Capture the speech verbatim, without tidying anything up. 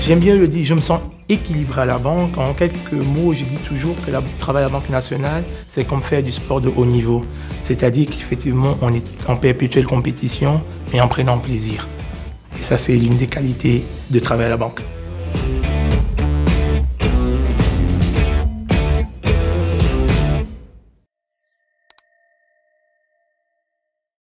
J'aime bien le dire, je me sens équilibré à la banque. En quelques mots, je dis toujours que le travail à la Banque nationale, c'est comme faire du sport de haut niveau. C'est-à-dire qu'effectivement, on est en perpétuelle compétition, mais en prenant plaisir. Et ça, c'est l'une des qualités de travail à la banque.